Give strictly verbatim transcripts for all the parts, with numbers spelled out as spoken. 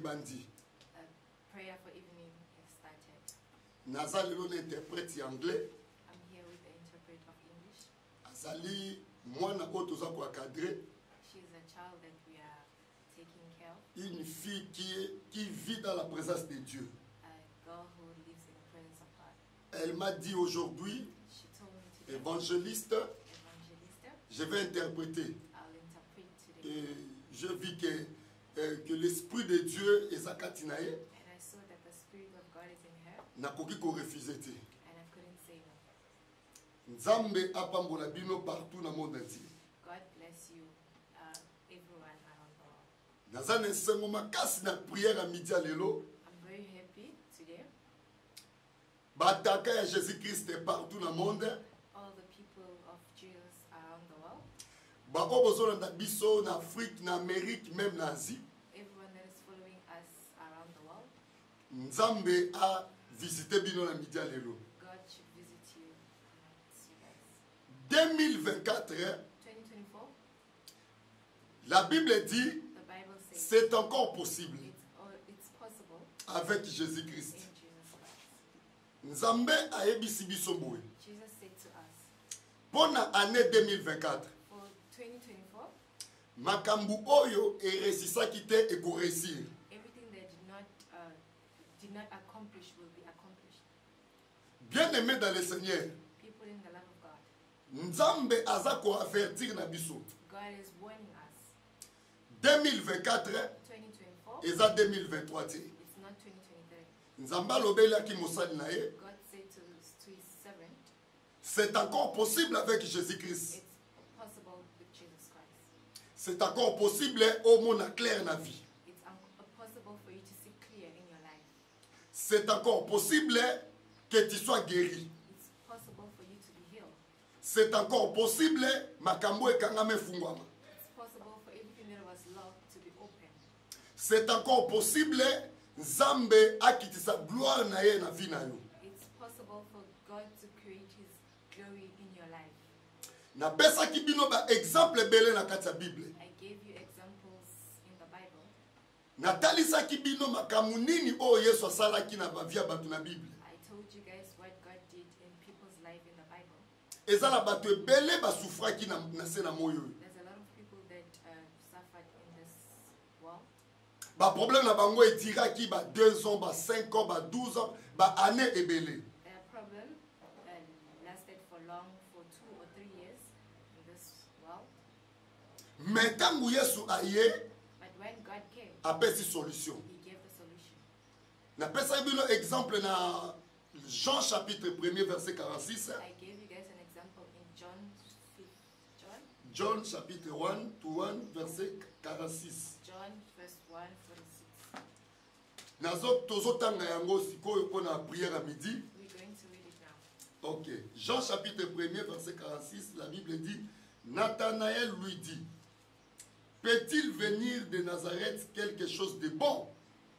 ebandi. Prayer for evening has started. Naza lelo na interprète anglais. I'm here with the interpreter of English. Azali mwana oyo toza ko encadrer. She is a child that we are taking care of. Une fille qui est, qui vit dans la présence de Dieu. A girl who lives in the presence of God. Elle m'a dit aujourd'hui, She told me today, évangéliste, evangelista, je vais interpréter. I'll interpret today. Et je vis que, euh, que l'esprit de Dieu est Zakatinae. And I saw that the Spirit of God is in her, Nakoki ko refuser te. and I couldn't say no. Nzambe apambola bino partout dans le monde entier. God bless you, uh, everyone around the world. Naza na esengo makasi na prière à midi à lelo. I'm very happy today. Bataka ya Jésus-Christ est partout dans le monde. All the people of Jesus around the world, Bako bozolanda biso na Afrique, na Amérique, même na Asie. everyone that is following us around the world, Nzambe a visité bino na midi à lelo. God should visit you amongst you guys. deux mille vingt-quatre, twenty twenty-four, la Bible dit, the Bible says c'est encore possible it's, or it's possible avec in Jésus-Christ. Jesus Christ. Nzambe ayebisi biso boye. Jesus said to us, Pour l'année deux mille vingt-quatre, for twenty twenty-four, makambu oyo eresisaki te ekoresir. everything that did not uh, did not accomplish will be accomplished. Bien-aimé dans le Seigneur, People in the love of God, Nzambe aza ko avertir na biso. God is warning us. deux mille vingt-quatre twenty twenty-four, eza deux mille vingt-trois te. it's not twenty twenty-three. Nzambe alobelaki mosali na ye, God said to, to his servant, c'est encore possible avec Jésus-Christ. it's possible with Jesus Christ. C'est encore possible au monde clair na vie. It's un- possible for you to see clear in your life. C'est encore possible que tu sois guéri. It's possible for you to be healed. C'est encore possible makambo ekangame fungwama. It's possible for everything that was locked to be open. C'est encore possible Nzambe akitisa gloire na ye na vie na yo. It's possible for God to create his glory in your life. Napesaki bino ba exemple belé na kati ya Bible. I gave you examples in the Bible. Natalisaki bino makambo nini oyo Yesu asalaki na bavia bato na Bible. I told you guys what God did in people's life in the Bible. Eza na bato ebele basufraki na, na se na moyo. There's a lot of people that uh, suffered in this world. Ba problème na bango etiraki ba deux ans, ba cinq ans, ba douze ans, ba année ebele. Their problem uh, lasted for long, for two or three years in this world. Mais tangu Yesu aye, But when God came, apesi solution. he gave the solution. Napesa bino exemple na Jean chapitre premier verset quarante-six. I gave you guys an example in John fifth, John, John chapitre un to one verset quarante-six. John verse one forty-six. Nazo tozotanga yango sikoyo pona prière à midi. We're going to read it now. Ok. Jean chapitre premier verset quarante-six, la Bible dit, Nathanaël lui dit, peut-il venir de Nazareth quelque chose de bon?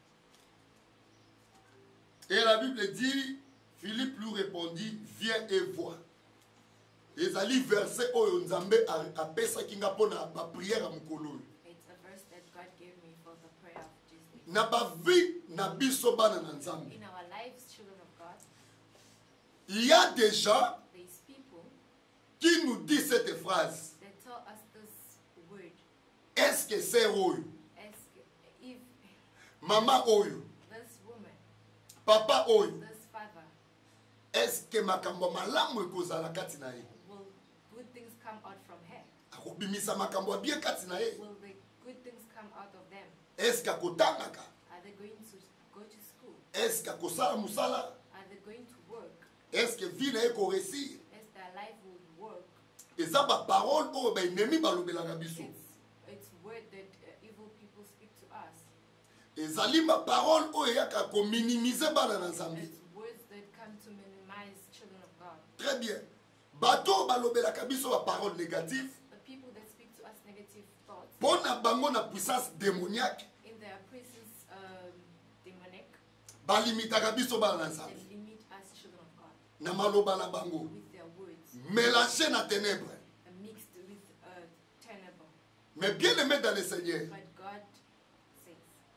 Et la Bible dit, Philippe lui répondit, viens et vois. Ezali verset oyo Nzambe apesa kinga pona ba prière à mukolo. It's a verse that God gave me for the prayer of Jesus. Na ba vie na biso bana na Nzambe. In our lives, children of God, Il y a des gens these people qui nous disent cette phrase. that tell us this word. Est-ce que c'est oyo? Ask if Maman oyo? this woman, Papa oyo? this father, Est-ce que makambo malamu ekozala kati na ye? will good things come out from her? Akobimisa makambo ya bien kati na ye? Will the good things come out of them? Est-ce que akotangaka? Are they going to go to school? Est-ce que akosala musala? Are they going to work? Est-ce que vie na ye koresir? As their life will work? Eza ba parole oyo ba ennemi balobelaka biso. It's, it's word that uh, evil people speak to us. Ezali ba parole oyo yaka ko minimiser bana na Nzambe. It's words that come to minimize children of God. Très bien. Bato balobelaka biso ba parole négative. The people that speak to us negative thoughts, Pona bango na puissance démoniaque. in their presence um, demonic, Balimitaka biso bana na they Nzambe. limit us children of God Na maloba na bango. with their words Mélangé na ténèbres. and mixed with uh, terrible. Mais bien aimé dans le Seigneur, But God says,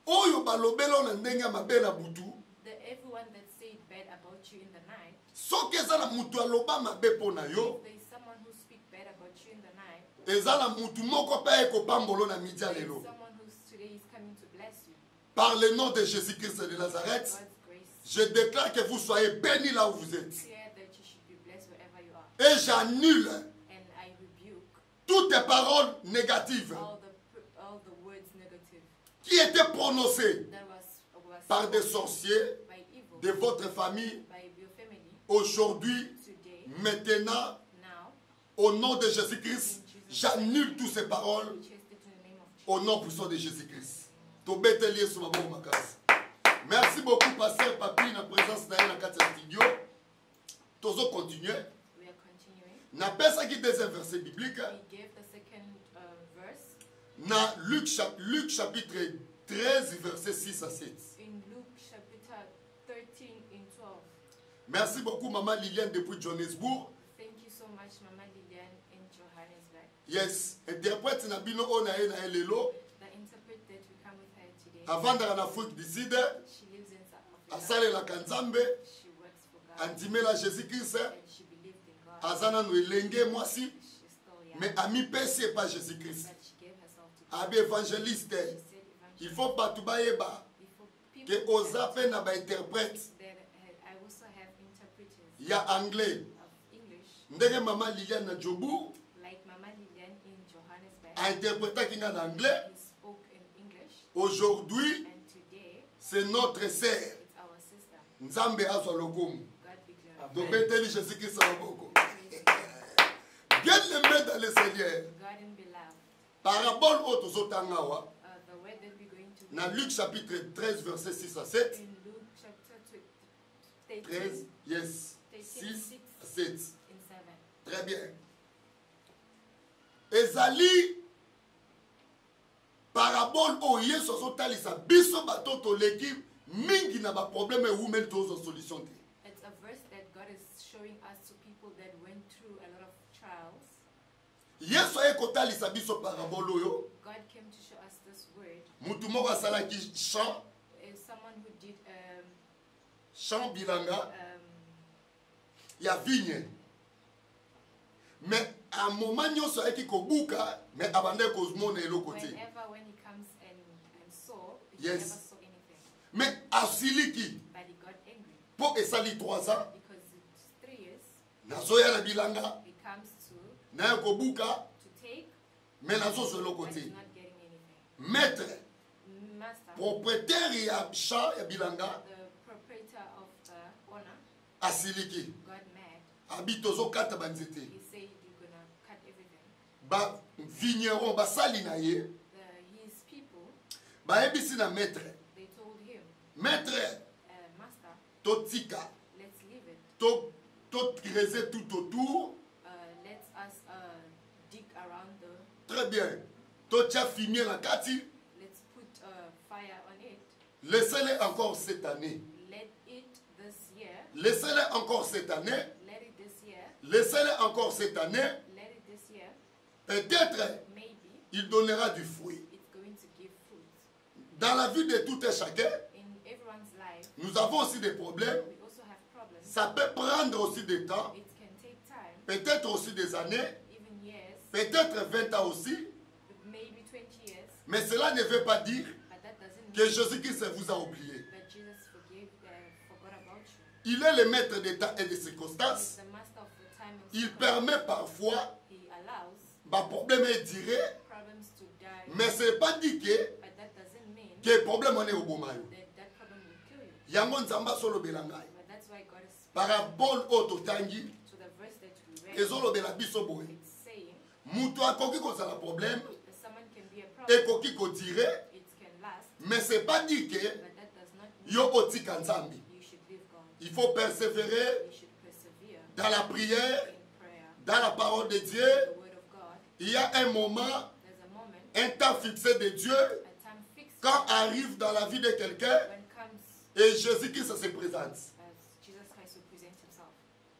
oyo balobela na ndenge ya mabe na butu the everyone that said bad about you in the night, soki eza na mutu aloba mabe mpo na yo if there is someone who speak bad about you in the night, eza na mutu moko mpe ekopambolo na midi ya there is lelo someone who today is coming to bless you. par le nom de Jésus-Christ de Nazareth. God's grace. Je déclare que vous soyez bénis là où vous êtes. Declare that you should be blessed wherever you are. Et j'annule And I rebuke toutes les paroles négatives all the pr- all the words negative qui étaient prononcées that was was par des spoken sorciers by evil, de votre famille by your family aujourd'hui, today, maintenant, now. au nom de Jésus-Christ. J'annule toutes ces paroles We chase it in the name of Jesus. au nom puissant de Jésus-Christ. Tobeteli Yesu maboko makasi. Merci beaucoup, Pasteur Papi, na présence na ye na kati ya studio. Tozo continuer. We are continuing. Na pesa ki deuxième verset biblique. We gave the second uh, verse Na Luc, chap Luc chapitre treize, verset six à sept. in Luke chapter thirteen in twelve. Merci beaucoup, Maman Liliane depuis Johannesburg. Thank you so much, Mama Lilian in Johannesburg. Yes, interprète na bino o na ye na ye lelo. The interpret that we come with her today. Avandaka na Afrique du Sud. She lives in South Africa. Asalelaka Nzambe. She works for God. Andimela Jésus-Christ. And she believed in God. Azana no elenge mwasi. She's still young. Mais ami pesi pas Jésus-Christ. But she gave herself to God. Abi évangéliste. She said Il evangelist. faut batu bayeba Before que people oza pe na ba interprète that I also have interpreters ya anglais. of English, Ndenge Maman Liliane na Jobu like Mama Lilian in Johannesburg. a interprété kinga na anglais. He spoke in English, Aujourd'hui, and today c'est notre sœur. it's our sister. Nzambe azwa lokumu. God be glorified. Tobeteli Jésus-Christ na maboko. Bien-aimé dans le Seigneur. God and beloved, Parabole au tozotanga wa. uh, the word that we're going to Na Luc chapitre treize, verset six à sept. in Luke chapter thirteen, treize, yes. six à sept. in seven. Très bien. Ezali parabole o yesu azotalisa biso bato toleki mingi na baproblème ewumeli tozo solution te. It's a verse that God is showing us to people that went through a lot of trials. Yesu aye kotalisa biso parabole oyo. God came to show us this word. Mutu moko asalaki champ, Is someone who did um, champ bilanga um, ya vigne. Mais à moment nyonso ayeki kobuka, mais abandaki kozomona eloko te. whenever when he comes and, and saw, he Yes. never saw anything. Mais asiliki But he got angry po esali trois ans, because it's three years. nazoya na bilanga, He comes to naye kobuka, to take, mais nazozwa eloko but te. he's not getting anything. Maître, Master, propriétaire ya champ ya bilanga, the proprietor of the owner, asiliki. got mad. Abi tozokata banzete. He said, "You're gonna cut everything." Ba vigneron basali na ye, The, his people, bayebisi na maître. they told him, Maître, uh, "Master, totika, let's leave it. to to creuser tout autour. Uh, let us uh, dig around the. Très bien. Totia fumier na kati. Let's put uh, fire on it. Laissez-le encore cette année. Let it this year. Laissez-le encore cette année. Let it this year. Laissez-le encore cette année. Let it this year. Peut-être Maybe il donnera du fruit. it's going to give fruit. Dans la vie de tout un chacun, In everyone's life, nous avons aussi des problèmes. we also have problems. Ça peut prendre aussi du temps, It can take time, peut-être aussi des années, even years, peut-être vingt ans aussi. maybe twenty years. Mais cela ne veut pas dire But that doesn't que mean Jésus-Christ vous a oublié. that Jesus forgave, uh, forgot about you. Il est le maître des temps et des He's circonstances. the master of the time and Il circumstance. permet parfois, He allows bah, problème est tiré, problems to die, mais ce n'est pas dit que but that doesn't mean que le problème en est au bon moment. that that problem will kill you. Yango nzamba solo belangai. But that's why God is speaking Parabole oto tangi, to the verse that we read. ezolo bela biso boye. It's saying Mutu akoki kozala problème, that someone can be a problem, ekoki kotire, it can last, mais c'est pas dit que but that does not mean yo otika nzambi. you should leave God. Il faut persévérer You should persevere dans la prière, in prayer, dans la parole de Dieu. the word of God. Il y a un moment, There's a moment, un temps fixé de Dieu, a time fixed quand arrive dans la vie de quelqu'un when comes et Jésus-Christ se présente. as Jesus Christ will present himself.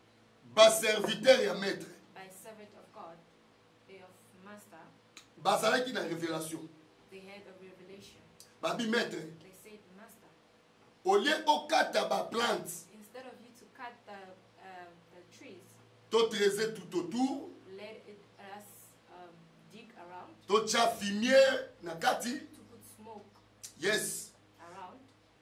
Bas serviteur et maître, By servant of God, a of master, bazalaki na révélation. they had a revelation. babi maître They said, Master, au lieu okata ba plante instead of you to cut the, uh, the trees, to traiser tout autour let it, us um, dig around, to tia fumier na kati to put smoke yes around.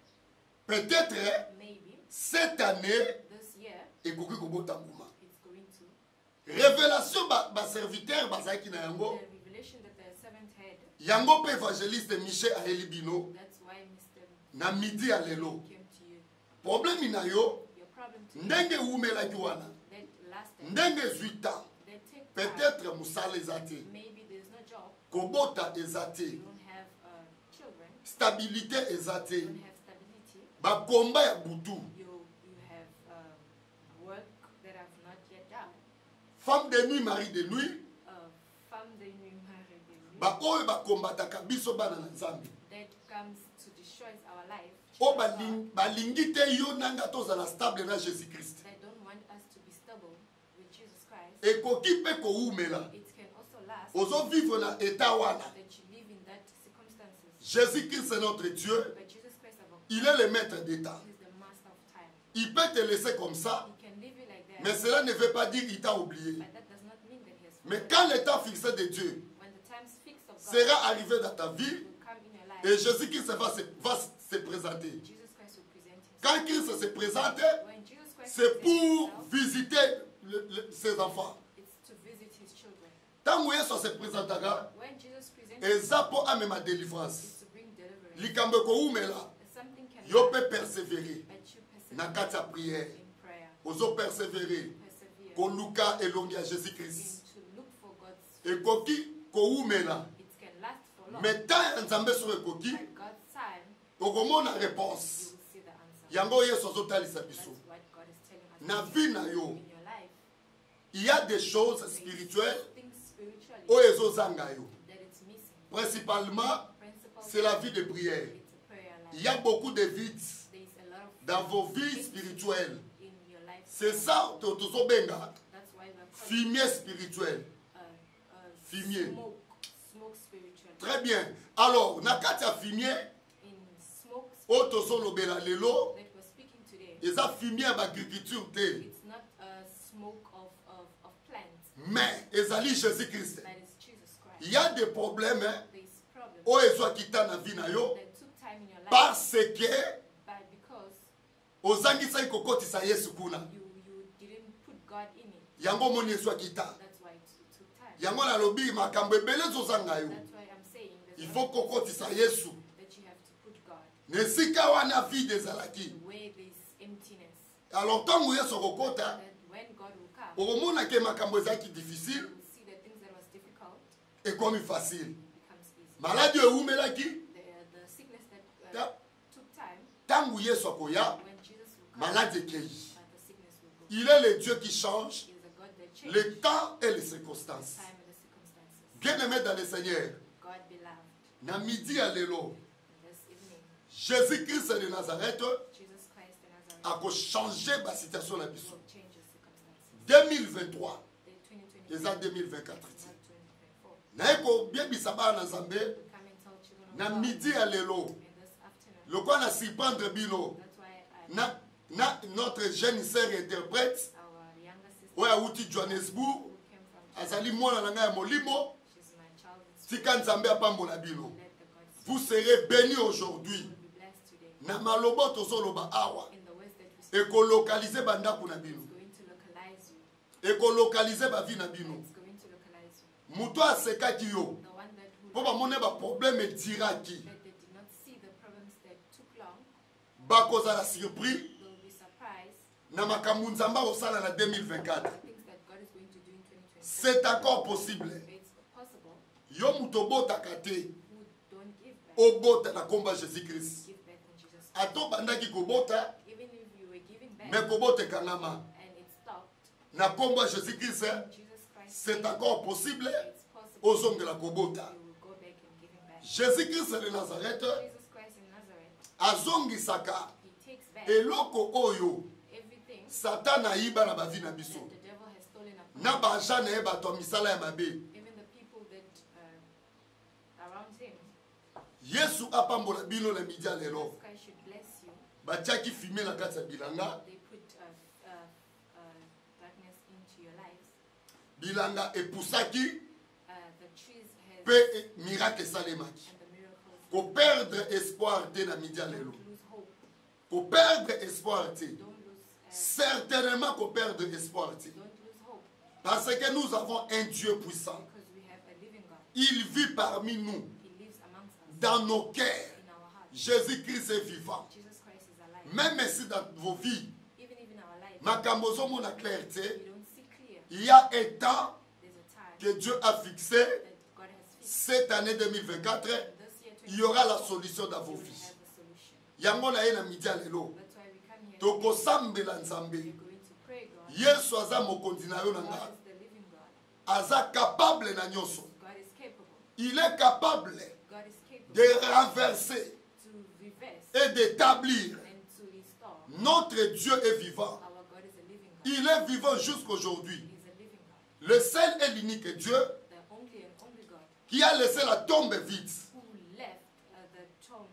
peut-être Maybe cette année this year ekoki kobota mbuma it's going to. révélation ba, ba serviteur bazaki na yango The revelation that the seventh head, yango pe évangéliste Michel ayeli bino that's why Mister na midi ya lelo came to you. problème na yo Your problem to you, ndenge umelaki wana that lasted, ndenge ezwi temps they take time. peut-être mosala eza te Maybe there's no job, kobota eza te you don't have uh, children, stabilité eza te you don't have stability, bakomba ya butu you, you have um, work that have not yet done, femme de nuit mari de nuit uh, femme de nuit, mari de nuit, baoyo bakombataka biso bana na nzambe that comes to destroy our life, oyo destroy our- baling- balingi te yo nanga tozala stable na jésus christ they don't want us to be stable with Jesus Christ. ekoki mpe kowumela It can also last ozovivre na eta wana that you live in that circumstances. jésus christ est notre dieu But Jesus Christ, our il est le maître d'état He is the master of time. il peut te laisser comme ça He can leave you like that, mais cela ne veut pas dire qu'il t'a oublié but that does not mean that He has mais forgotten. quand le temps fixé de Dieu When the time's fixed of God sera arrivé dans ta vie will come in your life, et jésus christ va se, va se présenter Jesus Christ will present Himself. quand christ se présente When Jesus Christ c'est presents pour Himself, visiter le- le- ses enfants it's to visit His children. ntango yesu se présentaka When Jesus presents eza Himself, mpo amema délivrance it's to bring deliverance. likambo ekowumela Something can yo happen, mpe persévérer but you na persevere kati ya prière in prayer. ozopersévérer Persevere koluka elongi ya jésus christ in to look for God's face. ekoki kowumela It can last for long, me temps ya nzambe soki ekoki but God's time, okomona you réponse will see the answer. yango yesu azotalisa That's biso what God is telling us. na to do vie na yo in your life. il y a des choses There's spirituelles things spiritually oyo ezozanga yo that it's missing. principalement Principal, c'est la vie de prière it's a prayer life. il y a beaucoup de vides There's a lot of dans vos vies things spirituelles in your life. c'est ça to- tozobenga That's why we're calling fumier spirituel uh, uh, Fumier. smoke, smoke spiritually. très bien alors na kati ya fumier In smoke oyo tozolobela lelo that we're speaking today, eza fumier ya baagriculture te it's not a smoke of, of, of plants, mais ezali jésus christ but it's Jesus Christ. il y a des problèmes hein, There's problems oyo ezwaki ta na vie na yo that took time in your life, parce que but because ozangisaki kokotisa yesu kuna you, you didn't put God in it, yango omoni ezwaki ta that's why it, it took time. yango nalobi makambo ebele ezozanga yo That's why I'm saying there's il a faut lot of kokotisa things yesu that you have to put God na esika wana vide ezalaki where there's emptiness. alors ntango yesu akokota That when God will come, okomonake makambo ezalaki difficile you will see that things that was difficult ekomi facile becomes easy. maladi oyo ewumelaki The, the sickness that uh, Ta- took time, ntango yesu akoya when Jesus will come, maladi ekei but the sickness will go. il est le dieu qui change He is a God that changes le temps et les circonstances time and the circumstances. bien aimé dans le seigneur God beloved, na midi ya lelo this evening, jésus christ de nazareth Jesus Christ the Nazareth akochange basituation na biso will change your circumstances. deux mille vingt-trois The twenty twenty-four, eza deux mille vingt-quatre ti not twenty twenty-four. naye kobiebisa bana na nzambe We come and tell children of na God midi ya lelo in this afternoon. lokwa na surprendre bino That's why I, na, na notre jeune sœur interprète our younger sister oyo awuti johannesburg who came from China, azali mwana na ngai ya molimo she's my child. It's tika nzambe apambola bino let the God speak. vous serez bénis aujourd'hui You will be blessed today. na maloba tozoloba awa In the ways that we speak, ekolokalize bandako na bino it's going to localize you. ekolokalize bavi na bino It's going to localize you. moto asekaki yo The one that who mpo bamone baproblème etiraki that they did not see the problems that took long, bakozala surpris they will be surprised na makambo nzambe akosala na deux mille vingt-quatre at things that God is going to do in twenty twenty-four. c'est encore possible It's possible yo moto obotaka te who don't give back, obota na kombo ya jésus christ give back in Jesus. ata obandaki kobota Even if you were giving back me kobota ekangama and it stopped, na kombo ya jésus christ Jesus Christ c'est said, encore possible it's possible ozongela kobota you will go back and giving back. jésus christ de nazareth Jesus Christ in Nazareth, azongisaka he takes back eloko oyo everything satana ayiba na bavi na that biso the devil has stolen upon na him. baja na ye bato ya misala ya mabe Even the people that uh, around him, Yesu apambola bino na midi ya lelo. Jesus Christ should bless you. Batiaki fime na kati ya bilanga. They put uh, uh, uh, darkness into your lives. Bilanga epusaki Uh, the trees has pe miracle esalemaki. and the miracles. Ko perdre espoir te na midi ya Don't lelo. lose hope. Ko perdre espoir te. Don't lose. Uh, Certainement ko perdre espoir te. don't lose hope Parce que nous avons un Dieu puissant. because we have a living God. Il vit parmi nous, He lives amongst us dans nos cœurs. in our hearts. Jésus-Christ est vivant. Jesus Christ is alive. Même si dans vos vies, Even even in our lives, makambo ozomona clarté, we don't see clear. il y a un temps There's a time que Dieu a fixé. that God has fixed. Cette année deux mille vingt-quatre, And this year, il y aura la twenty solution dans twenty-four, vos we will vies. have a solution. Yango na ye na midi ya lelo. That's why we come here. Tokosambela We're Nzambe. going to pray, God. Yesu aza mokonzi na yo na God nga. is the living God. Aza capable na nyonso. God is capable. Il est capable God is capable de renverser to reverse et d'établir. and to restore. Notre Dieu est vivant. Our God is a living God. Il est vivant jusqu'aujourd'hui. He is a living God. Le seul et l'unique Dieu The only and only God qui a laissé la tombe vide, who left uh, the tomb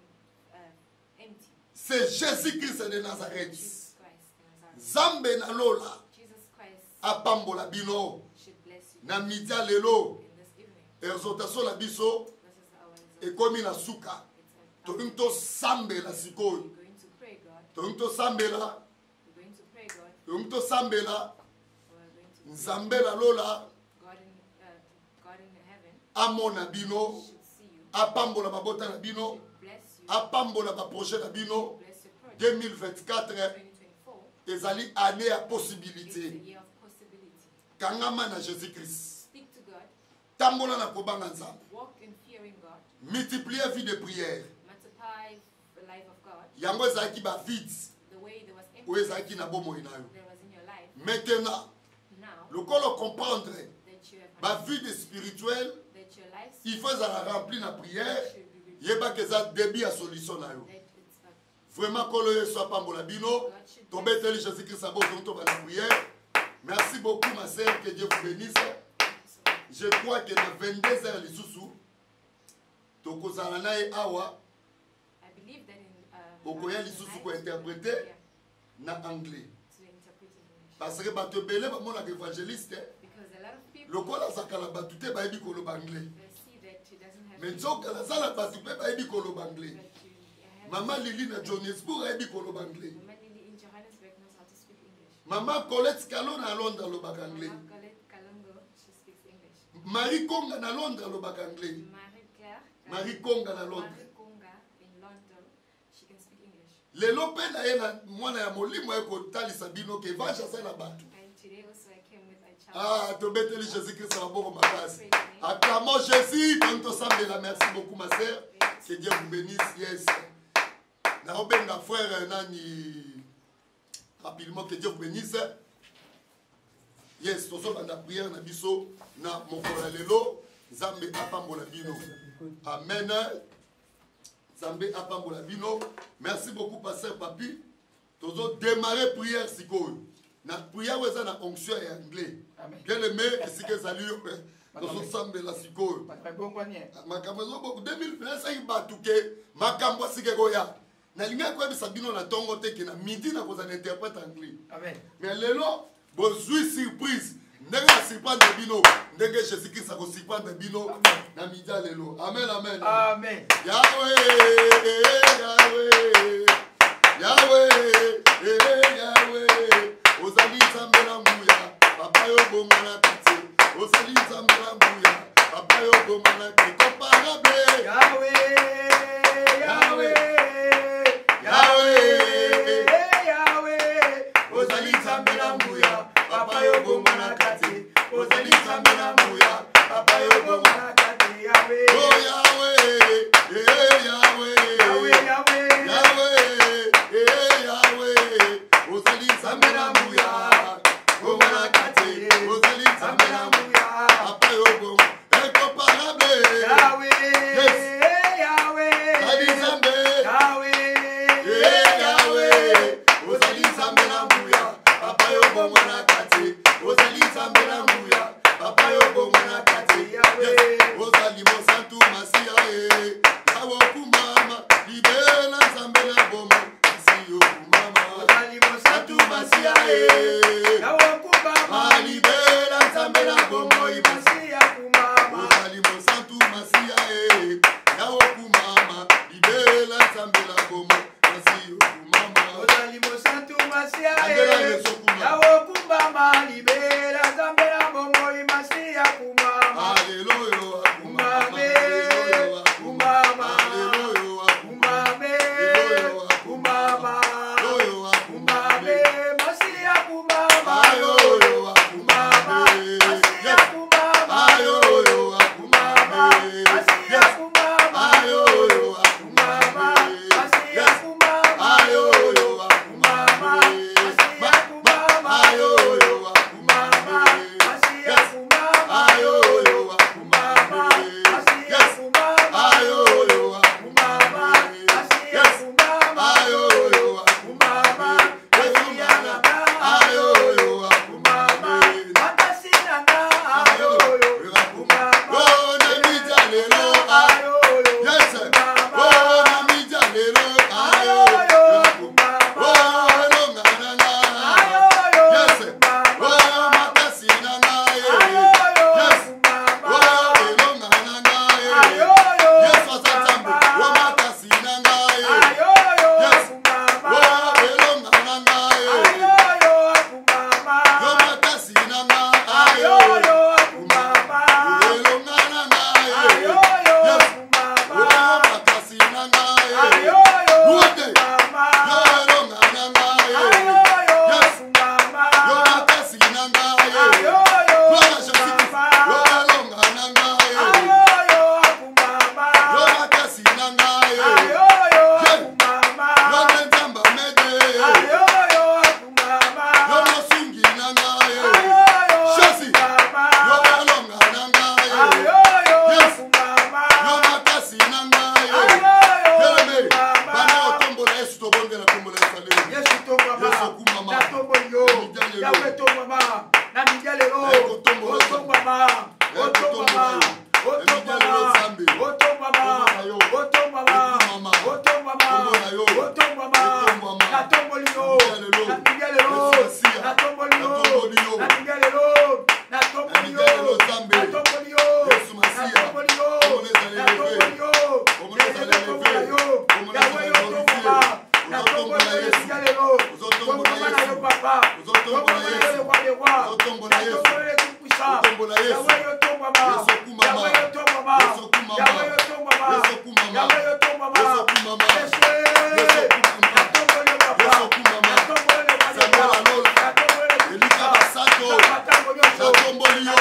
uh, empty. c'est Jésus-Christ de Nazareth. Jesus Christ in Nazareth. Zambe na lola Jesus Christ apambola bino should bless you na midi ya lelo. in this evening. Exhortation na biso This is our result. ekomi na suka. It's a, Tolingi tosambela sikoyo. we're going to pray, God. Tolingi tosambela. We're going to pray, God. Tolingi tosambela. We're going to pray. Nzambe na lola God in, uh, God in heaven amona bino. should see you, Apambola mabota na bino. should bless you, Apambola ba projet na bino. bless your project. deux mille vingt-quatre twenty twenty-four ezali année ya is the possibilité. year of possibility. Kangama na Jésus-Christ. Speak to God, Tambola na kobanga Nzambe. walk in fearing God, Multiplier vie de prière. multiply the life of God, Yango ezalaki ba vide the way there was oyo empty ezalaki na bomoi na yo. there was in your life. Maintenant, Now lokolo comprendre that you have ba vie de spirituel, that your life il faut ezala rempli na prière. should be Yeba que eza début ya solution na yo. that it's a, Vraiment kolo yesu apambola bino. God should bless Tobeteli Jésus-Christ abo to ba la prière. Merci beaucoup ma sœur, que Dieu vous bénisse. Je crois que dans vingt-deux heures lisusu tokozala na ye awa I believe that in uh, Okoya uh, lisusu tonight, ko interpréter yeah, na anglais. to interpret in English. Parce que bato ebele bamonaka évangéliste Because a lot of people lokola azakala bato te bayebi koloba anglais. they see that he doesn't have Mais nzokala azala bato mpe bayebi koloba anglais. that you have Mama Lili na Johannesburg ayebi koloba anglais. Mama Lily in Johannesburg knows how to speak English. Mama Colette Kalo na Londres alobaka anglais. Mama Colette Kalongo, she speaks English. Marie Konga na Londres alobaka anglais. Marie Claire Marie Konga na Londres. Marie Konga in London, she can speak English. Lelo mpe na ye na mwana ya molimo ye kotalisa bino ke evangile asala bato. And today also I came with a child. Ah, tobeteli Jésus-Christ na maboko makasi. Acclamons Jésus, donc tosambela. Merci beaucoup ma sœur. Que Dieu vous bénisse. Yes. Na obenga frère nani rapidement que Dieu vous bénisse. Yes, tozo banda prière na biso na mokolo lelo. Nzambe apambola bino. Amen. Nzambe apambola bino. Merci beaucoup pasteur Papi. Tozo démarrer prière sikoyo. Na prière weza na onction ya anglais. Bien aimé, est-ce que ça lui tozo sambela sikoyo. Makambo ezoboko deux mille vingt-cinq batuke makambo asike koya. Na linga koyebisa bino na tongo te ke na midi na kozana interprète anglais. Amen. Mais lelo bozwi surprise. Ndenge na surprendre bino, ndenge Jésus-Christ a surprendre bino na midi ya lelo. Amen, amen. Amen. Yahweh, Yahweh, Yahweh, Yahweh. Ozali Nzambe na nguya, papa yo bonga na kati. Ozali Nzambe na nguya, papa yo bonga na kati. Comparable. Yahweh, Yahweh, Yahweh, Yahweh. Ozali Nzambe na nguya, papa yo bonga na kati. Ozali Nzambe na nguya, papa yo bonga na kati. Yahweh, Oh Yahweh, eh Yahweh, Yahweh, Yahweh. Yahweh, eh Yahweh. Ozali Nzambe na nguya, bonga na kati. Ozali Nzambe na nguya, papa yo bonga. Incomparable. Yahweh, Yes. Yahweh. Ozali Nzambe. Yahweh, Eh Yahweh, ozali Nzambe na nguya, papa yo bonga na kati. Ozali Nzambe na nguya, papa yo bonga na kati. Yes. Ozali Nzambe. Otombama. Otombama. Otombama. Otombama. Natombolio. Natingalelo. Natombolio. Natingalelo. Natombolio. Natombolio. Natombolio. Natombolio. Natombolio. Yahweh otombama. Natombolio natingalelo. Otombama na yo papa. Otombama na yo roi des rois. Natombolio tout-puissant. Yahweh otombama. Yahweh otombama. Yahweh otombama. Yahweh otombama. Yeshua. Natombolio papa. Natombolio roi des rois. Natombolio tout-puissant. Natombolio.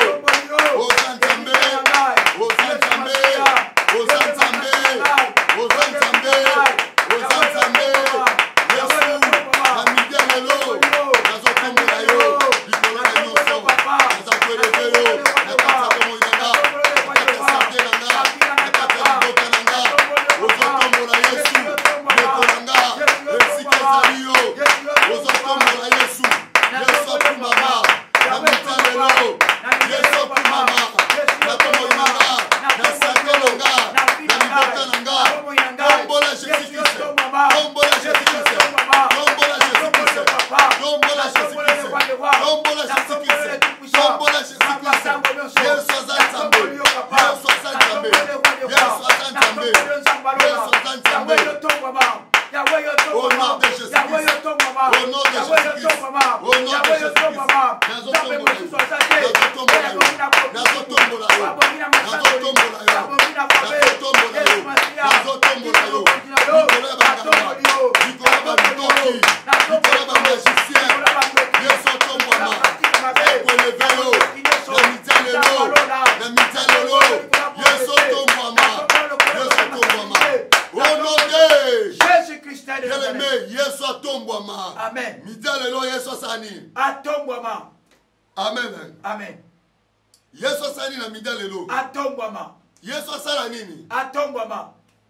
Amen. Amen. Amen. Yesu asani na midalelo. Atombwama. Yesu asala nini? Atombwama.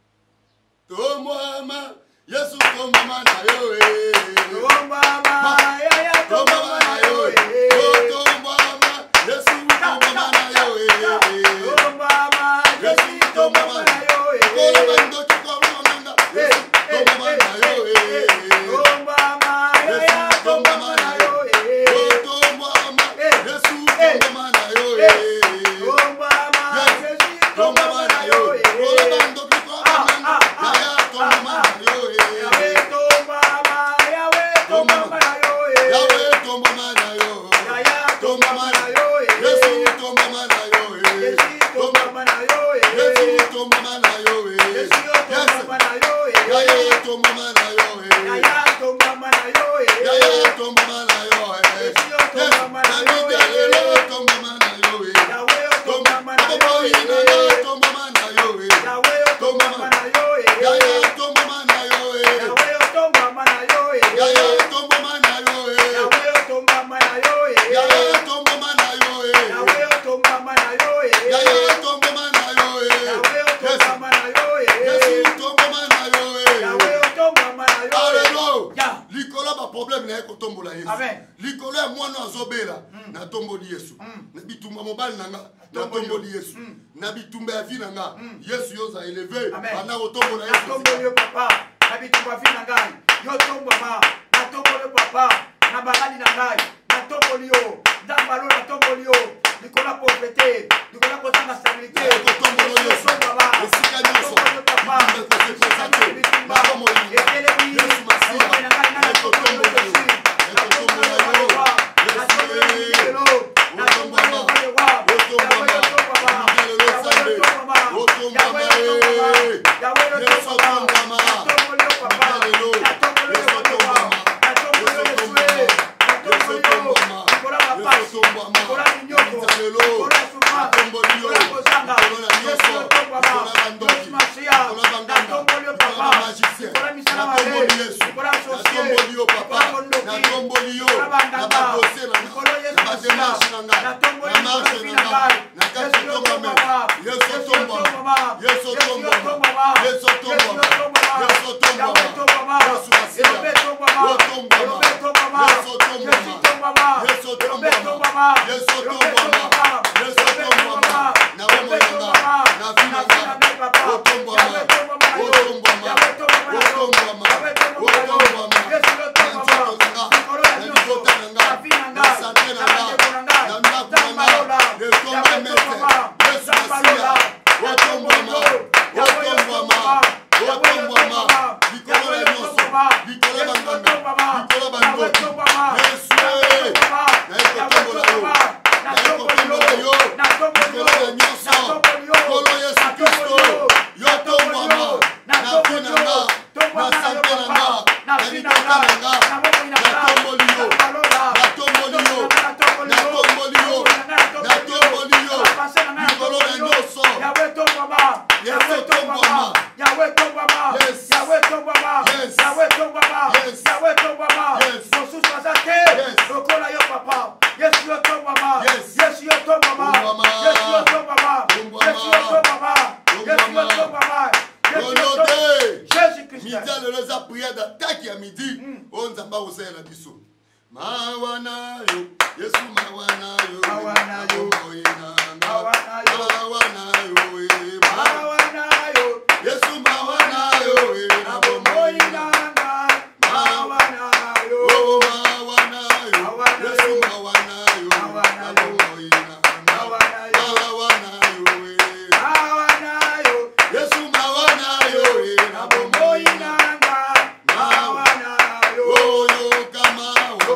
Tombwama. Yesu tombwama na yo eh. Tombwama. Ya ya tombwama na yo eh. Tombwama. Yesu tombwama na yo eh. Tombwama. Yesu tombwama na yo eh. Kola bando kikoma manda. Yesu tombwama na yo eh. Tombwama. Ya ya tombwama na yo eh. Tombwama. Yesu tombwama na yo eh. Tombwama. Yesu tombwama na yo eh. Kola bando kikoma manda. Ya ya tombwama na yo eh. Yahweh tombwama. Yahweh tombwama na yo eh. Yahweh tombwama na yo. Yaya tombwama na yo eh. Yesu tombwama na yo eh. Yesu tombwama na yo eh. Yesu tombwama na yo eh. Yesu tombwama na yo eh. Yaya tombwama na yo eh. Yaya tombwama na yo eh. Yaya tombwama na yo eh. Yesu tombwama na yo eh. Yahweh tombwama na yo eh. Yahweh tombwama na yo eh. Yahweh tombwama na yo eh. Yahweh tombwama na yo eh. Yahweh tombwama na yo eh. Yahweh tombwama na yo eh. Yahweh tombwama na yo eh. Yahweh tombwama na yo eh. Yahweh tombwama na yo eh. Yahweh tombwama na yo eh. Yahweh tombwama na yo eh. Yahweh tombwama na yo eh. Yesu tombwama na yo eh. Yahweh tombwama na yo eh. Alléluia. Ya. Likolo ba problème na ko tombola Yesu. Amen. Likolo ya mwana azobela na tomboli Yesu. Na bitumba mobali nanga na tomboli Yesu. Na bitumba ya vie nanga Yesu yoza élevé bana ko tombola Yesu. Natomboli papa, na bitumba vi na ngai. Yo tombama, natomboli papa, na baladi na ngai. Natomboli yo, ndambalo natomboli yo. Nikola prophète, nikola kozanga stabilité. Ko tombolo Yesu. Esika nyonso. Papa, ko se présenter. bitumba. Na komo Ekelebi, Yesu Masiya. na ngai na Ko tombola yo. Ko tombola yo. Yesu. Na tombama. Ko tombama. Midalelo Nzambe. Ko tombama eh. Yesu tombama. Midalelo. Yesu tombama. Yesu tombama. Yesu tombama. Yesu tombama. Midalelo. Natomboli yo. Nikola nyonso. Nikola bandoki. Nikola banganga. Nikola magicien. Natomboli Yesu. Natomboli yo papa. Natomboli yo. Na babose na nga. Na bademarshe na nga. Na marshe na nga. Na kati tombama. Yesu tombama. Yesu tombama. Yesu tombama. Yesu tombama. Yesu Masiya. Yo tombama. Yesu tombama. Yesu tombama. Yesu tombama. Yesu tombama. Na romo na nga. Na vi na nga. otombwama otombwama otombwama likolo ya nyonso likolo banganga likolo bandoki yesu naye kotombola yo naye kotombola yo likolo ya nyonso likolo yesu kristo yo tombwama na vi nanga na sante nanga na likota nanga natomboli yo natomboli yo natomboli yo natomboli yo likolo ya nyonso Yahweh tombwama Yahweh tombwama Yahweh tombwama Yahweh tombwama Yahweh tombwama Yahweh tombwama Mosusu azate lokola yo papa Yesu yo tombwama Yesu yo tombwama Yesu yo tombwama Yesu yo tombwama Yesu yo tombwama Jésus-Christ. Midi le za prière d'attaque à midi. On nzamba osela biso. Mawana yo Yesu mawana yo mawana yo mawana yo mawana yo mawana yo Yesu mawana yo na bomoi nanga mawana yo mawana yo Yesu mawana yo na bomoi nanga mawana yo mawana yo Yesu mawana yo na bomoi nanga mawana yo yo kama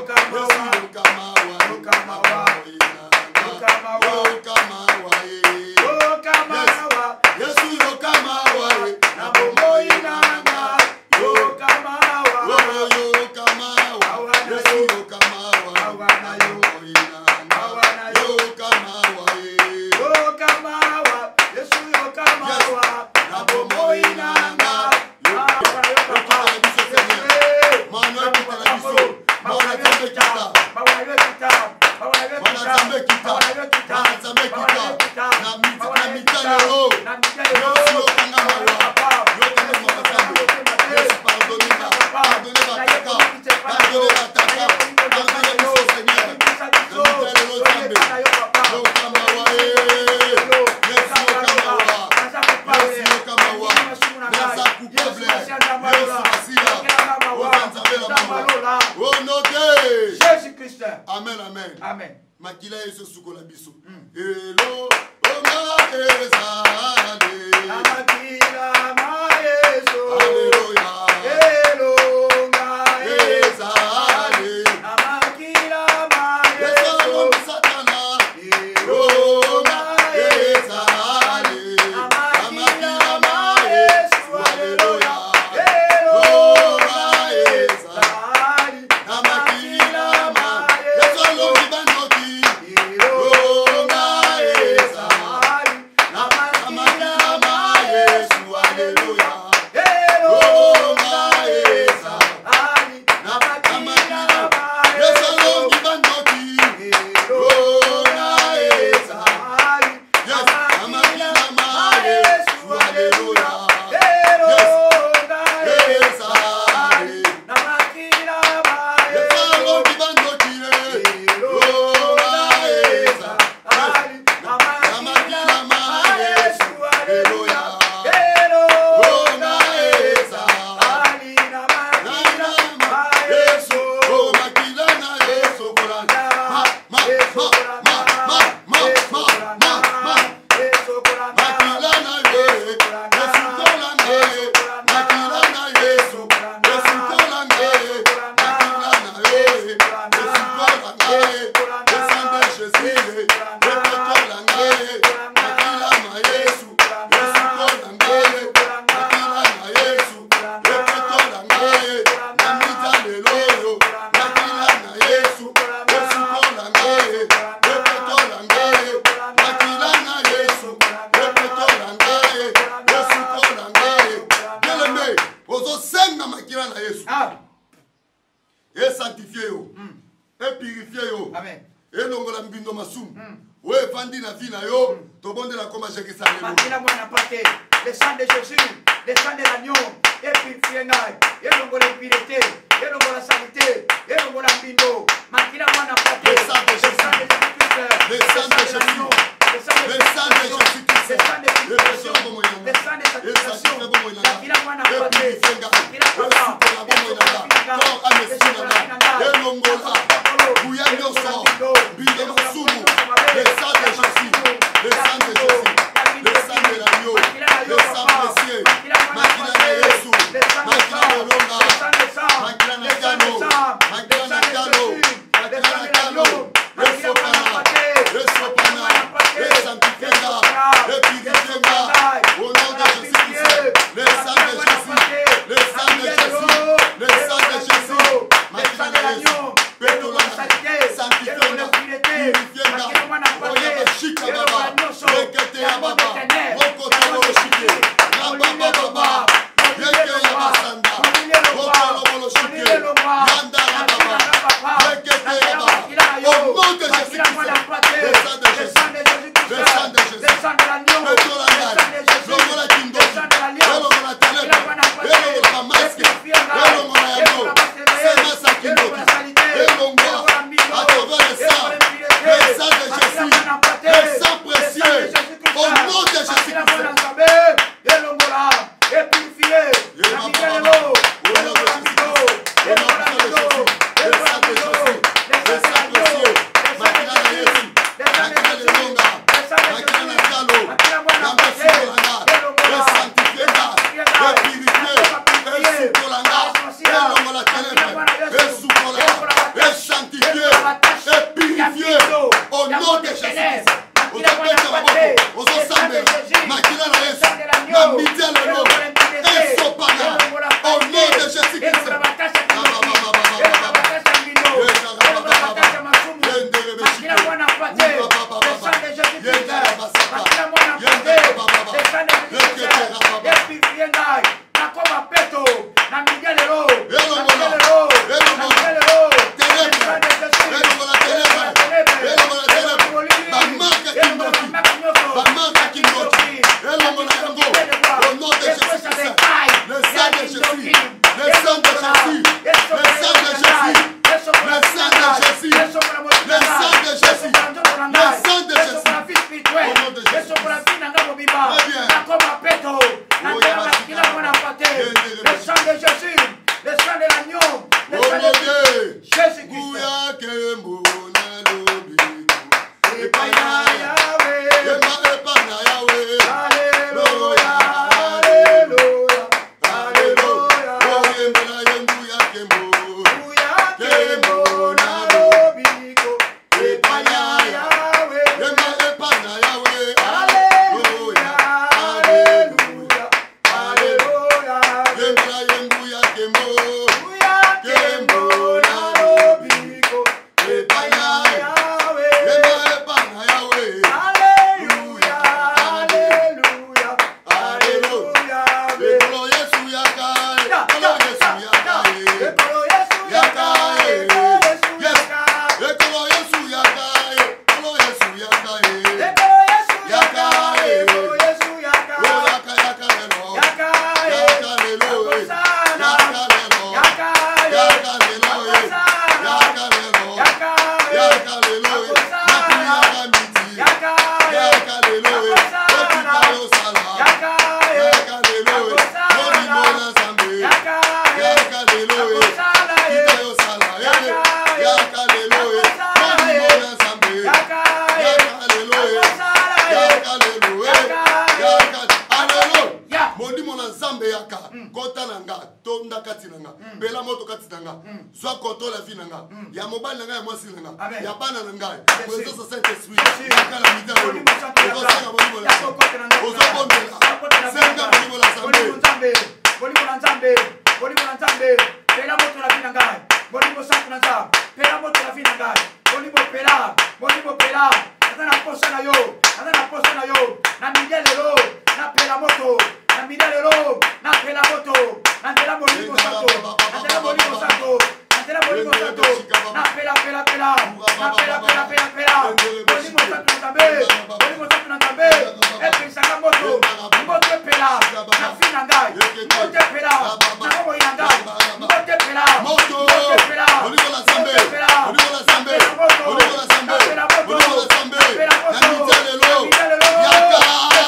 Amen, amen. Amen. Makila yesu sukola biso. Elo oma ezale. Makila ma yesu. Hallelujah. Elo ma ezale. Makila ma yesu. Yesu satana. Elo ma ezale. Makila ma yesu. Hallelujah. Elo ma ezale. Makila ma yesu lo banoki. Elo ma ezale. Makila ma yesu. Hallelujah. Elo ma ezale. Makila ma yesu lo banoki. Elo ma ezale. Yes, Makila ma yesu. Hallelujah. Et sanctifier yo, et purifier yo. Amen. Et longola mbindo masum. Ouais, fandi na vie na yo, to bonde la koma jeki sa lelo. Makila mwana pate, le sang de Jésus, le sang de l'agneau, et purifier ngai, et longola impureté, et longola saleté, et longola mbindo. Makila mwana pate, le sang de Jésus, le sang de Jésus, le sang de Jésus, le sang de purification, le sang de sanctification, makila mwana pate, makila mwana pate, non amesina et longola, bouya nyoso, bide masumu, le sang de Jésus, le sang de Jésus, le sang de la vie. nzambe yaka kota na nga tonda kati na nga pela moto kati na nga zwa contrôle la vie na nga ya mobali na nga ya mwasi na nga ya bana na nga présence de Saint Esprit yakala midalo ozosenga bolimo la ozobondela senga bolimo la nzambe bolimo na nzambe bolimo na nzambe pela moto na vie na nga bolimo santo na nzambe pela moto na vie na nga bolimo pela bolimo pela na posa na yo na posa na yo na midelelo na pela moto na midelelo na pela moto na ndela bolimo santo na ndela bolimo santo na ndela bolimo santo na pela pela pela na pela pela pela pela bolimo santo na nzambe bolimo santo na nzambe e pensanga moto moto pela na fina ngai moto pela na robo ya ngai moto pela moto pela bolimo la nzambe bolimo la nzambe bolimo la nzambe bolimo la nzambe na midelelo yaka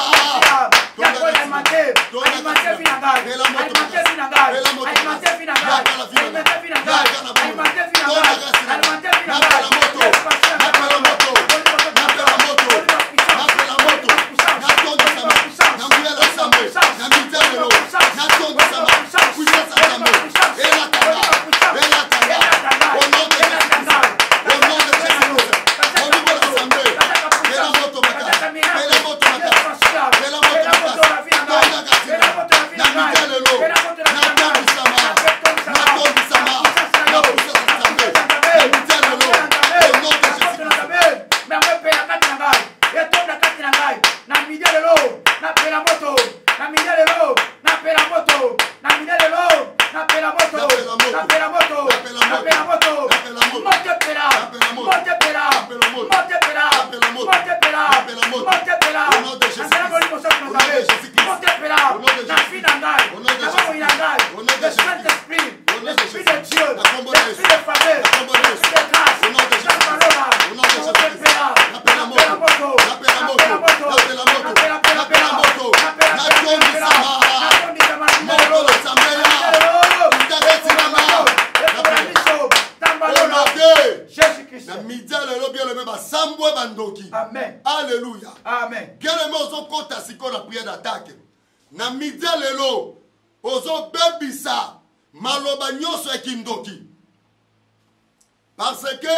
Amen. Alléluia. Amen. Bien-aimé, ozo kota siko la prière d'attaque. Na midia lelo, ozo bebisa maloba nyoso ekindoki. Parce que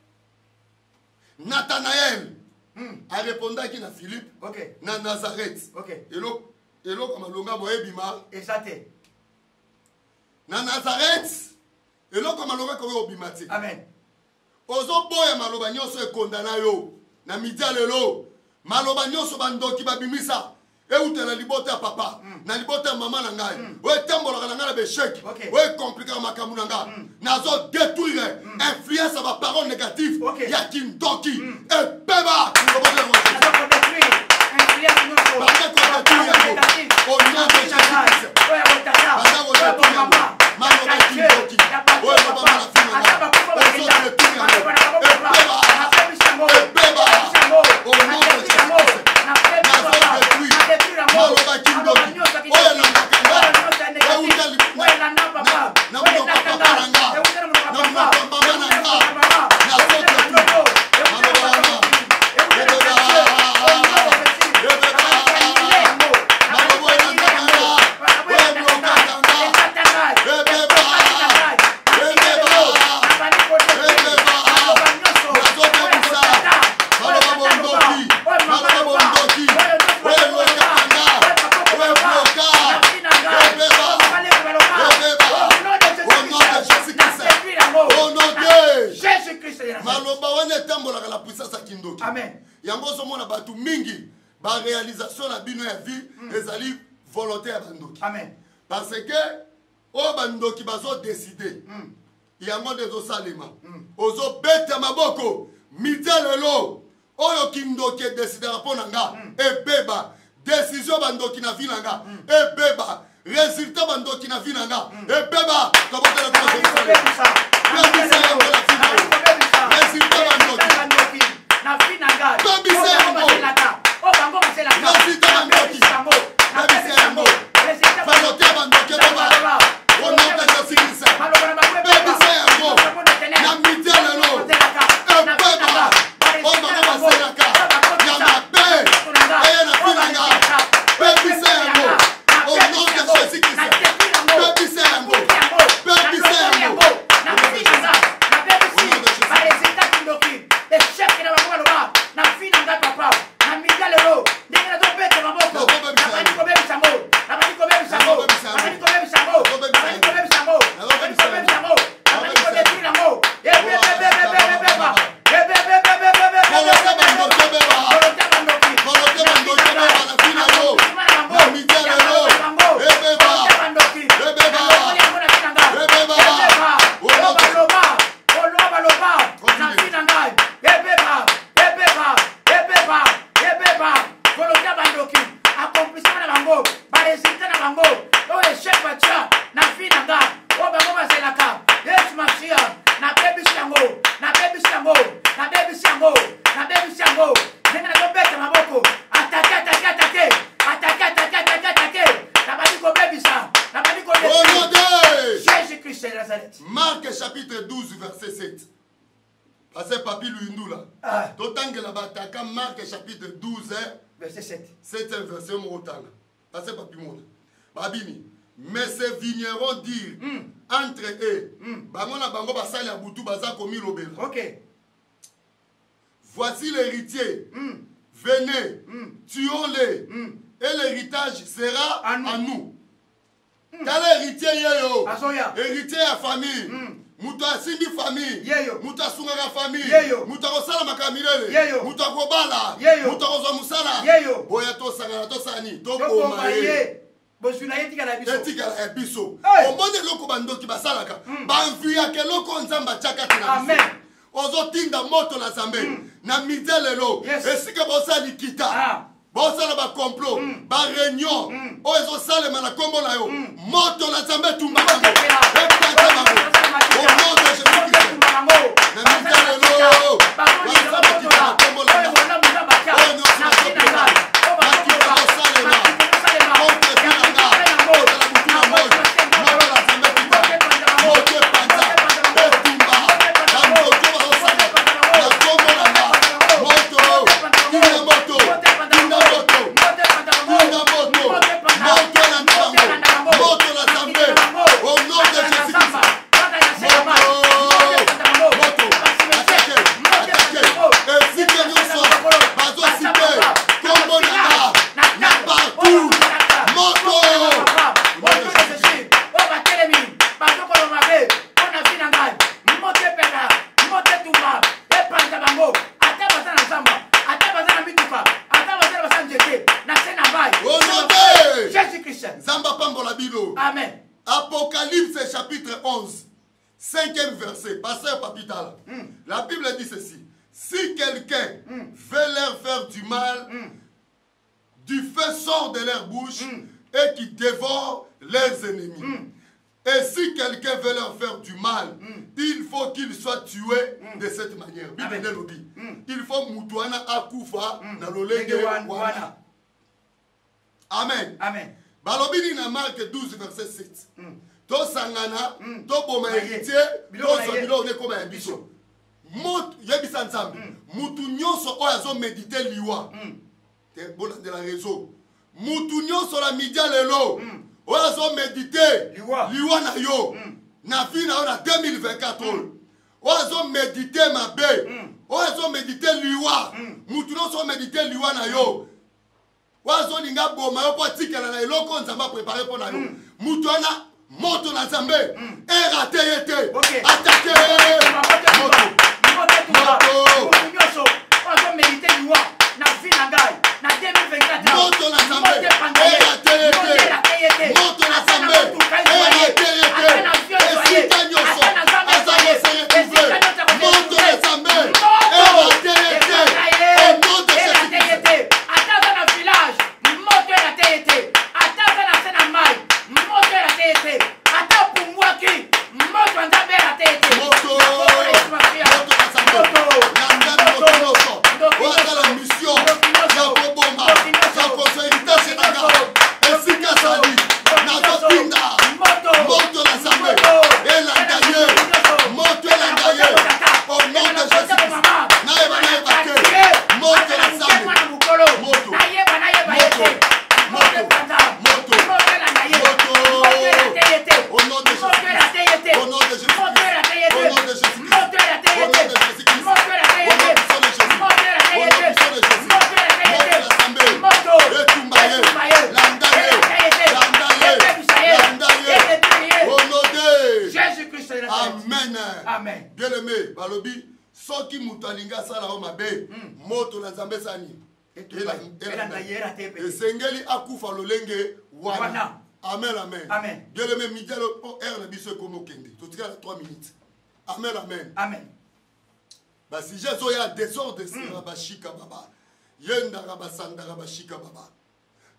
Nathanaël mm. a répondu à na Philippe, okay. na Nazareth. Okay. Et lo, et lo comme longa boebima. Exacté. Na Nazareth, et lo comme longa comme obimati. Amen. Ozo boya maloba nyoso e kondana yo. Na midia lelo, maloba nyoso bandoki babimisa. E utela libota papa, mm. na libota maman na ngai. Mm. We tambola na ngala beshek. Okay. We compliquer makamu na nga. Mm. Nazo détruire mm. influence à ma parole négative. Okay. Ya kindoki mm. e beba. Nazo détruire influence notre parole négative. Au nom de Jésus. Oya botaka. Oya bomama. Maloba kindoki. Oya baba la fina. Ozo détruire. E beba. E beba. Au nom de Jésus. Nazo détruire. Maloba kindoki. Oya na makanga. Oya na na na papa. Na mo papa paranga. Na mo mama na nga. Na zo détruire. Maloba na. E beba. E beba. Maloba na nga. Oya mo kanga. E beba. E beba. E beba. Nazo bebisa. Maloba bondoki. Maloba bondoki. Oya mo kanga. Oya bloka. E beba. Au nom de Jésus-Christ. Au nom de Jésus-Christ. maloba wana etambolaka la puissance ya kindoki. Amen. Yango ozomona bato mingi baréalisation na bino ya vie ezali volonté ya bandoki. Amen. Parce que oyo bandoki bazodeside yango nde ezosalema ozobeta maboko midia lelo oyo kindoki edesidaka mpo na nga ebeba décision bandoki na vie na nga ebeba résultat bandoki na vie na nga ebeba tobotela bebisa yango la vie na yo résultat bandoki na fina nga Babisa yango. o bango baselaka Résultat bandoki babisa yango volonté ya bandoki ebeba au nom de Jésus-Christ. Bebisa yango na midia lelo ebeba o bango baselaka ya mabe eye na vie na nga bebisa yango au nom de Jésus-Christ. bango oyo échec batia na vie na nga oyo bango bazelaka yesu masia nabebisi yango nabebisi yango nabebisi yango nabebisi yango ndenge nazobeta maboko atake atake atake atake atake atake atake nabandi kobebisa nabandi kobebisa Jésus Christ de Nazareth. Marc chapitre douze verset sept. Pasteur Papi Luindula. Ah. Totangela bataka Marc chapitre douze verset sept. septième verset Morotanga. Pasteur Papi Monde. Babini. Mais ces vignerons dirent mm. entre eux. Mm. Bango na bango basali ya butu baza komi lobela. OK. Voici l'héritier. Mm. Venez, mm. tuons-les. Mm. Et l'héritage sera à nous. À nous. Mm. Quel héritier yo? Azoya. Héritier à famille. Mm. Mutu asimbi famille. Yeyo. Mutu asungaka famille. Yeyo. Mutu akosala makamilele. Yeyo. Mutu akobala. Yeyo. Mutu akozwa musala. Yeyo. Boya tosangana tosani. Tokoma ye. Bosuna yetika na biso. Yetika na biso. Hey. Omone loko bandoki basalaka. Mm. Banvuya ke loko nzamba chakati na biso. Amen. Ozotinda moto na Zambe. Mm. Na midelelo. Yes. Esika bosali kita. Ah. Bosala ba complot, mm. ba réunion, mm. o ezo salema na kombo na yo. Mm. Moto na Zambe tumba. Moto Epata bango. Au nom de Jésus-Christ. Na midelelo. Basala kita na kombo na yo. O no salema. Makita salema. Moto salema. Moto la butu na moyo. Moto la Zambe kita. Moto panda. Etumba. Moto ba salema. Na kombo na yo. Moto. Ina moto. Ina moto. Ina moto. Moto na ntango. Moto na Zambe. Au nom de Jésus-Christ. Moto. Attaquez. Attaquez. Esika nyonso. Bazo sipe. Kombo na nga. Na partout. Moto. Zamba pambola bino. Amen. Apocalypse chapitre onze, cinquième verset. Pasteur Papitala. Mm. La Bible dit ceci. Si quelqu'un mm. veut leur faire du mal, mm. du feu sort de leur bouche mm. et qui dévore leurs ennemis. Mm. Et si quelqu'un veut leur faire du mal, mm. il faut qu'il soit tué mm. de cette manière. Bible dit. Mm. Il faut mutuana akufa mm. na lolenge wana. Amen. Amen. Balobini na Marc douze verset sept. Mm. To sangana, mm. to boma héritier, to so bilo ne koma biso. Mot yebisa nzambe. Mm. Mutu nyonso oyo azo méditer liwa. Mm. Te bona de la réseau. Mutu nyonso la media lelo. Mm. Oyo azo méditer liwa. Liwa na yo. Mm. Na vie na yo na deux mille vingt-quatre. Mm. Oyo azo méditer mabe. Mm. Oyo azo méditer liwa. Mm. Mutu nyonso méditer liwa na yo. Wazo linga boma yo po tikela na eloko nzamba préparer pour na yo. Mutu ana moto na Zambe. Erate yete. Attaquer. Moto. Moto. Moto. Wazo méditer liwa na vie na ngai na deux mille vingt-quatre. Moto na Zambe. Erate yete. Moto na Zambe. Erate yete. Esika nyonso. Azamo se retrouver. Moto na Zambe. Erate yete. Au nom de Jésus-Christ. Esengeli akufa lolenge wana. Amen, amen. Amen. Bien aimé, midelo po er na biso komo kende. Totika trois minutes. Amen, amen. Amen. Ba si Jésus ya désordre sera ba shika baba. Yenda ba sanda ba shika baba.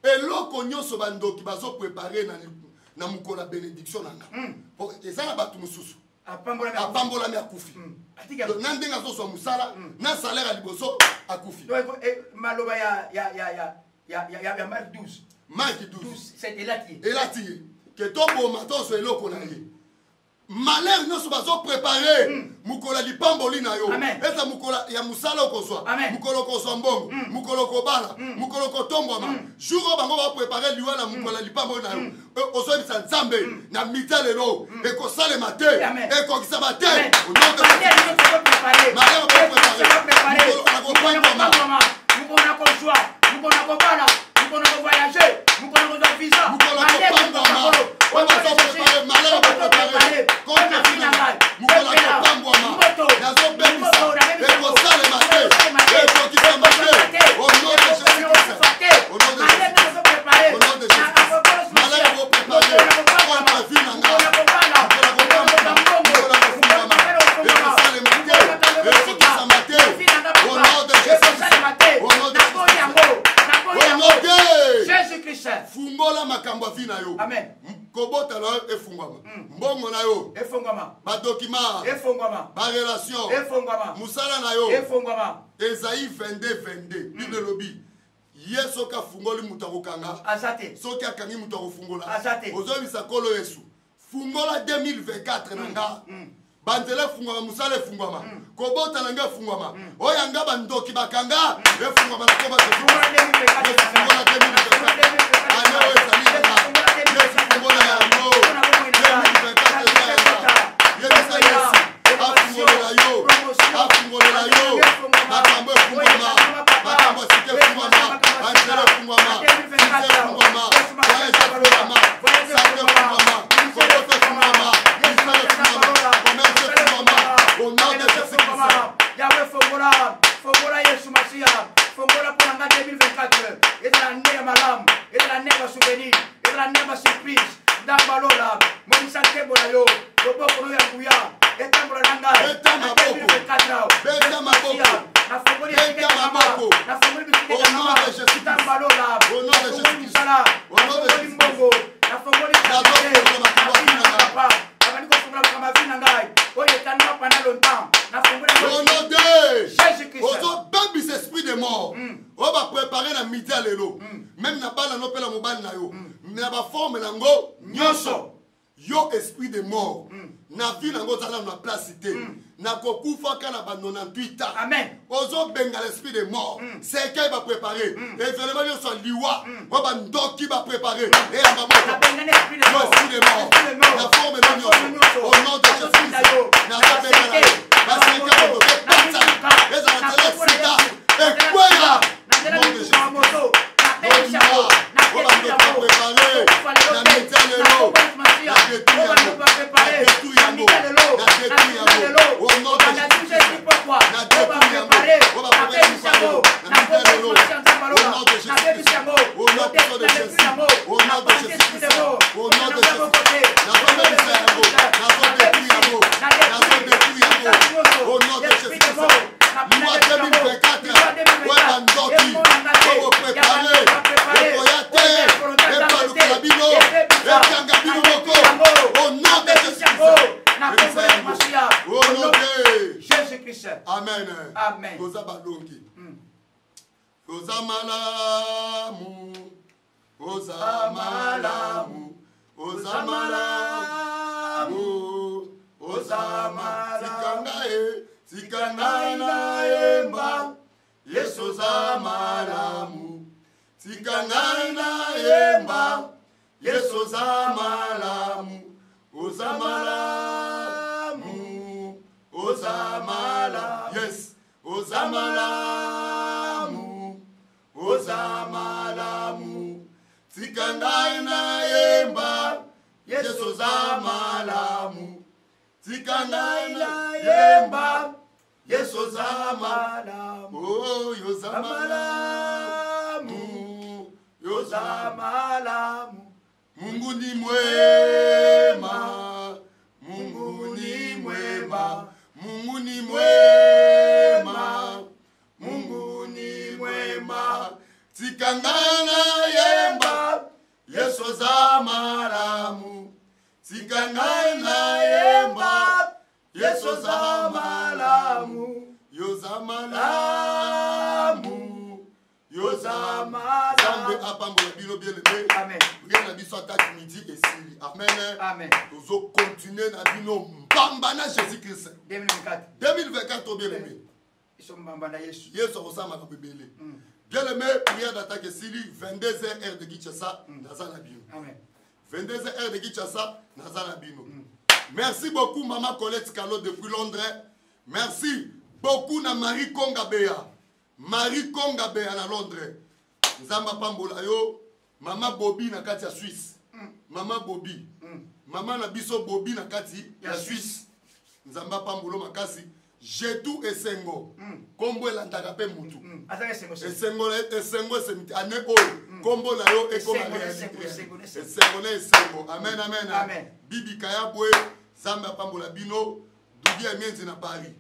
eloko nyonso bandoki bazo préparer na na mukola bénédiction nanga po ezana batu mususu apambolami akufi na ndenge azozwa mosala na salaire ya liboso akufi maloba ya ya ya ya ya ya ya Marc douze Marc douze c'est elati elati ke toboma tozo eloko na ye malheur nyonso bazo préparer mukola lipamboli na yo eza mukola ya musala okozwa mukolo kozwa mbongo mukolo kobala mukolo kotombwama jour oyo bango ba préparer liwa na mukola lipamboli na yo ozobisa nzambe na mita lelo ekosalema te ekokisama te malheur préparer mukona kozwa mukona kobala mukona kovoyager mukona kozwa visa mukona kopambwama oyo préparer malheur préparer contre finanga mukola kopambwama nazobebisa ekosalema te ekokisama te au nom de Jésus-Christ au nom de Jésus au nom de Jésus malheur préparer contre finanga mukola kopambwama mukola kofungama ekosalema te ekokisama te au nom de Jésus au nom de Jésus-Christ fungola makambo vi na yo amen kobota na yo efungwama mbongo na yo efungwama badokima efungwama barelation efungwama musala na yo efungwama Esaïe vingt-deux vingt-deux bible lobi ye soki afungoli moto akokanga azate soki akangi moto akofungola azate ozobisa kolo yesu fungola deux mille vingt-quatre na nga banzela efungwama musala efungwama kobota na nga efungwama oyo anga bandoki bakanga efungwama na koba fungola deux mille vingt-quatre ane oyo ezali nga yesu fungola yango deux mille vingt-quatre yebisa yesu afungolela yo afungolela yo makambo efungwama makambo sike efungwama banzela efungwama sike efungwama voyage efungwama sake efungwama kobota efungwama misala efungwama commerce efungwama au nom de Jésus-Christ Yahweh fongola fongola Yesu Masia fongola pour l'année deux mille vingt-quatre et de l'année à malam et de l'année à souvenir et de l'année à surprise d'Ambalola mon santé bolayo bobo kono ya kuya et tambola nanga et tamaboko et tamaboko na fongoli ya maboko na fongoli bitike ya mama d'Ambalola au nom de Jésus sala au nom de Jésus na fongoli ya papa abani ko fongola kama vina ngai oye tanwa pendant longtemps na fongoli au nom de Jésus-Christ ozo babi esprit de mort on va préparer la midi à l'élo même na bala no pela mobali na yo na ba forme nango nyonso yo esprit de mort na vie nango zala na place te na kokufa kana ba quatre-vingt-dix-huit ans amen ozo benga l'esprit de mort c'est qu'il va préparer événement yo so liwa on va ndoki va préparer et on va benga l'esprit de mort esprit de mort na forme de nyonso au nom de Jésus na ba benga ba c'est qu'il va préparer et ça va te sida et quoi là au nom de Jésus Amen. Amen. Oza balongi. Oza malamu. Oza malamu. Oza malamu. Oza malamu. Sikanga e. Sikanga na emba. Yesu oza malamu. Sikanga na emba. Yesu oza malamu. Oza malamu. Ozamala, yes, Ozamalamu, Ozamalamu, Tikangai na yemba, yes, Ozamalamu, Tikangai na yemba, yes, Ozamalamu, oh, Yozamalamu, Yozamalamu, Mungu ni mwema, Mungu ni mwema. Mungu ni mwema, Mungu ni mwema, Tikangana yemba Yesu za malamu Tikangana yemba Yesu za malamu Yoza malamu Yoza malamu Zambe apambo bino bien aimé. Amen. Rien na biso attaque midi et sili. Amen. Amen. Tozo continuer na bino mbamba na Jésus-Christ. deux mille vingt-quatre. deux mille vingt-quatre bien aimé. Ils sont mbamba na Yesu. Yesu osama ka bebele. Bien aimé, prière d'attaque et sili vingt-deux heures heure de Kinshasa naza na bino. Amen. vingt-deux heures heure de Kinshasa naza na bino. Merci beaucoup maman Colette Kalo depuis Londres. Merci beaucoup na Marie Kongabea. Marie Kongabea na Londres. Nzamba pambola yo mama Bobby na kati ya Suisse. Mm. Mama Bobby. Mm. Mama na biso Bobby na kati ya Suisse. Nzamba pambolo makasi Jetu Esengo. Mm. Kombo elandaka pe mutu. Mm. Esengo Esengo Esengo semiti ane oyo. Mm. Kombo na yo ekoma réalité. Esengo na Esengo. Amen amen. Amen. Bibi Kayabwe Zamba pambola bino Dubi Amienzi na Paris.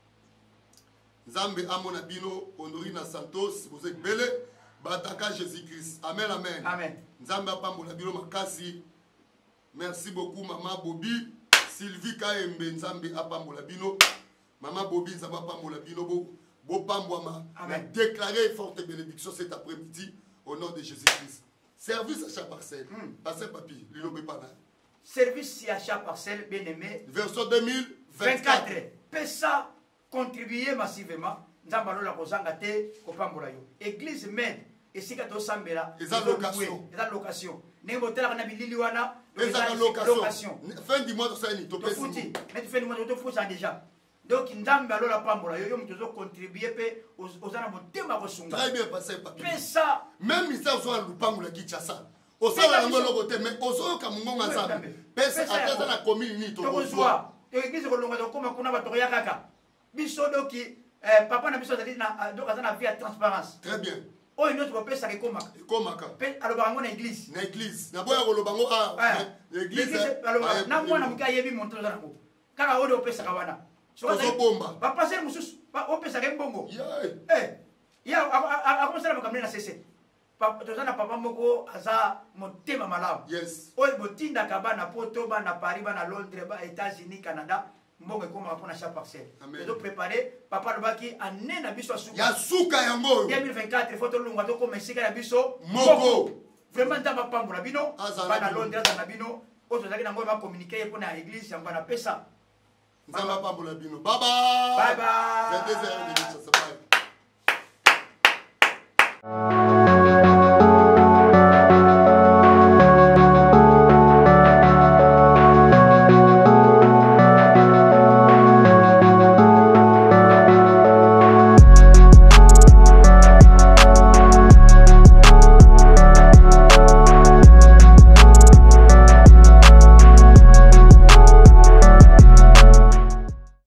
Zambe amona bino Honorina Santos vous êtes belle. Bataka Jésus-Christ. Amen, amen. Amen. Nzamba pambola bino makasi. Merci beaucoup, Maman Bobby. Sylvie Kaembe, Nzambe apambola bino. Maman Bobby, Nzamba pambola bino. Bo, bo pambouama. Amen. Déclaré forte bénédiction cet après-midi au nom de Jésus-Christ. Service à chaque parcelle. Mm. Parcelle papi, Lilo Bepana. Service à chaque parcelle, bien aimé. Version deux mille vingt-quatre. Pesa contribuer massivement. Nzamba la kozanga te kopambola yo. Église mène. Et si tu as sambela, ils ont location. Ils ont location. Ils ont location. Ils ont location. Fin du mois de Sani, tu peux foutir. Mais tu fais du mois de foutir déjà. Donc, nous avons la pambola. Nous avons contribué aux gens qui ont très bien passé, papi. Mais ça. Même si vous avez le pambola qui tient ça. Au sein de la côté, mais au sein de la côté, ensemble. Pesa à la commune, tu reçois. L'église, on a comme on a battu Yakaka. Bisodoki, papa n'a pas dit donc à la vie à transparence. Très bien. Oh, une autre pesa qui komaka. Komaka. Alors bango na église. Na église. Na boya ko bango ah. L'église alors na mwana muka yebi monto za ko. Kaka odo pesa kawana. So bomba. Ba passer mususu. Ba o pesa ke mbongo. Yeah. Eh. Ya a a commencer na kamena cc. Papa to zana papa moko aza motema malamu. Yes. O botinda kabana poto ba na Paris ba na Londres ba États-Unis Canada. Mbongo ekoma pona chaque parcelle. Ils ont préparé papa lobaki année na biso suka. Ya suka yango. deux mille vingt-quatre photo lunga to comme sika na biso moko. Vraiment ndamba pambola bino ba na Londres na bino oto zaki na ngo ba communiquer pona église yango na pesa. Ndamba pambola bino. Bye bye. Bye bye. vingt-deux heures de bye.